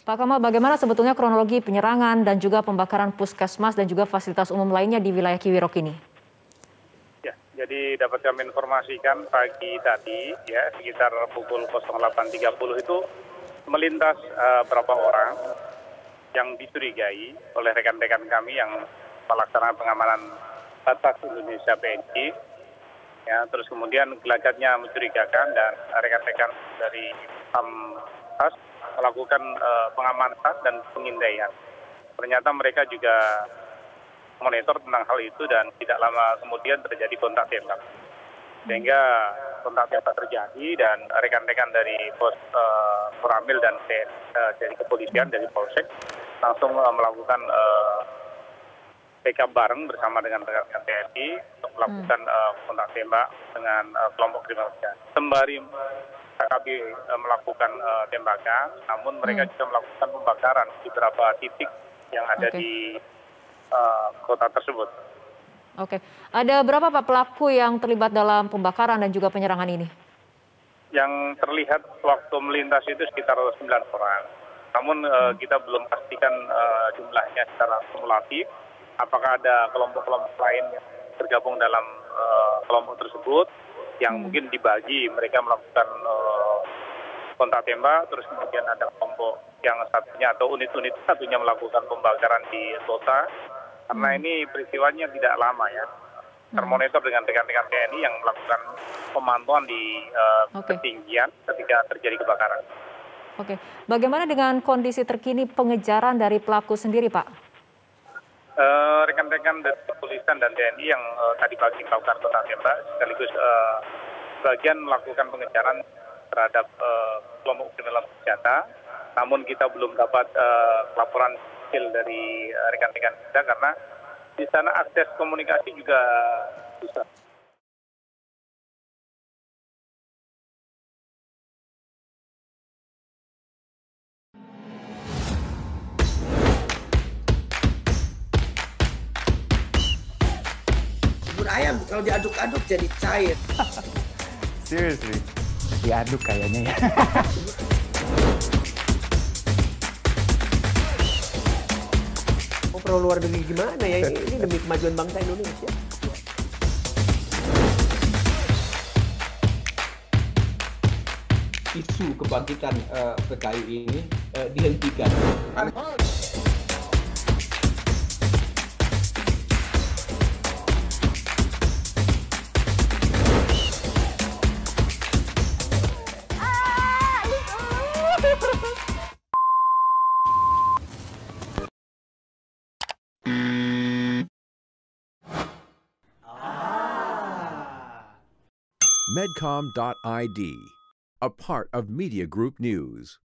Pak Kamal, bagaimana sebetulnya kronologi penyerangan dan juga pembakaran puskesmas dan juga fasilitas umum lainnya di wilayah Kiwirok ini? Ya, jadi dapat kami informasikan pagi tadi ya sekitar pukul 08.30 itu melintas beberapa orang yang dicurigai oleh rekan-rekan kami yang melaksanakan pengamanan batas Indonesia PNI. Ya, terus kemudian gelagatnya mencurigakan dan rekan-rekan dari Pamtas melakukan pengamanan dan pengintaian. Ternyata mereka juga monitor tentang hal itu dan tidak lama kemudian terjadi kontak tembak. Sehingga kontak tembak terjadi dan rekan-rekan dari pos Koramil dan dari kepolisian, dari Polsek langsung melakukan backup bareng bersama dengan rekan-rekan TNI untuk melakukan kontak tembak dengan kelompok kriminal. Sembari KKB melakukan tembakan, namun mereka juga melakukan pembakaran di beberapa titik yang ada di kota tersebut. Oke, ada berapa Pak pelaku yang terlibat dalam pembakaran dan juga penyerangan ini? Yang terlihat waktu melintas itu sekitar 9 orang. Namun kita belum pastikan jumlahnya secara kumulatif. Apakah ada kelompok-kelompok lain yang tergabung dalam kelompok tersebut yang mungkin dibagi mereka melakukan kontak tembak, terus kemudian ada kelompok yang satunya atau unit-unit satunya melakukan pembakaran di kota. Karena ini peristiwanya tidak lama ya, termonitor dengan rekan-rekan TNI yang melakukan pemantauan di ketinggian ketika terjadi kebakaran. Oke, bagaimana dengan kondisi terkini pengejaran dari pelaku sendiri, Pak? Rekan-rekan dari kepolisian dan TNI yang tadi pagi melakukan kontak tembak sekaligus bagian melakukan pengejaran terhadap kelompok kriminal bersenjata. Namun kita belum dapat laporan detail dari rekan-rekan kita karena di sana akses komunikasi juga susah. Bubur ayam kalau diaduk-aduk jadi cair. Seriously, diaduk kayaknya ya. Mau perlu luar negeri gimana ya? Ini demi kemajuan bangsa Indonesia. Isu kebangkitan PKI ini dihentikan. Medcom.id, a part of Media Group News.